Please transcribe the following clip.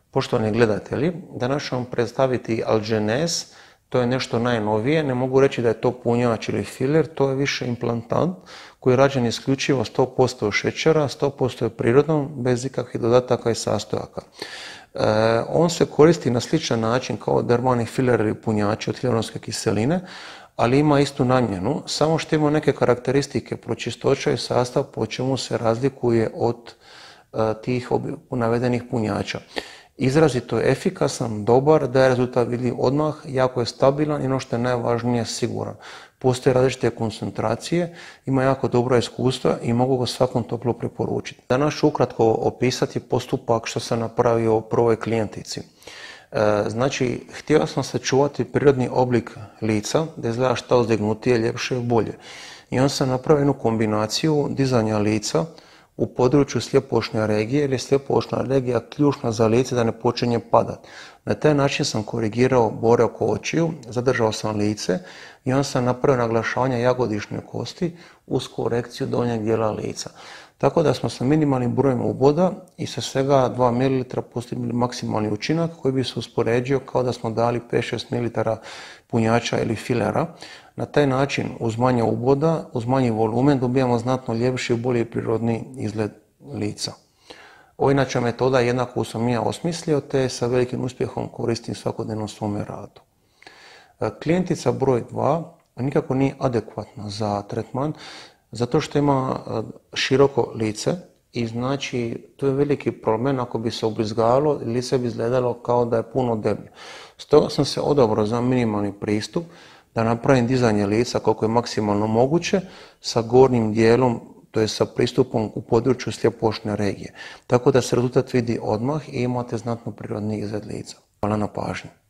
Poštovani gledatelji, danas ću vam predstaviti Algenez. To je nešto najnovije, ne mogu reći da je to punjač ili filer, to je više implantant koji je rađen isključivo 100% šećera, 100% prirodnom, bez ikakvih dodataka i sastojaka. On se koristi na sličan način kao dermalni filer ili punjači od hialuronske kiseline, ali ima istu namjenu, samo što ima neke karakteristike, pročistoća i sastav po čemu se razlikuje od tih navedenih punjača. Izrazito je efikasan, dobar, daje rezultat vidljiv odmah, jako je stabilan i ono što je najvažnije siguran. Postoje različite koncentracije, ima jako dobra iskustva i mogu ga svakom toplo preporučiti. Danas ću ukratko opisati postupak što sam napravio prvoj klijentici. Znači, htio sam sačuvati prirodni oblik lica, da izgleda što uzdignutije, ljepše i bolje. I onda sam napravio jednu kombinaciju dizanja lica u području slijepošne regije, jer je slijepošna regija ključna za lice da ne počinje padati. Na taj način sam korigirao bore oko očiju, zadržao sam lice i onda sam napravio naglašavanje jagodišne kosti uz korekciju donjeg dijela lica. Tako da smo sa minimalnim brojem uboda i sa svega 2 ml postigli maksimalni učinak koji bi se uspoređio kao da smo dali 5-6 ml punjača ili filera. Na taj način uz manje uboda, uz manji volumen dobijamo znatno ljepši i bolji prirodni izgled lica. Ovo inače metoda jednako koju sam ja osmislio te sa velikim uspjehom koristim svakodnevno u svome radu. Klijentica broj 2 nikako nije adekvatna za tretman zato što ima široko lice i znači to je veliki problem ako bi se ubrizgalo, lice bi izgledalo kao da je puno deblje. Stoga sam se odabrao za minimalni pristup da napravim dizanje lica koliko je maksimalno moguće sa gornjim dijelom, to je sa pristupom u području slijepošne regije. Tako da se rezultat vidi odmah i imate znatno prirodni izgled lica. Hvala na pažnji.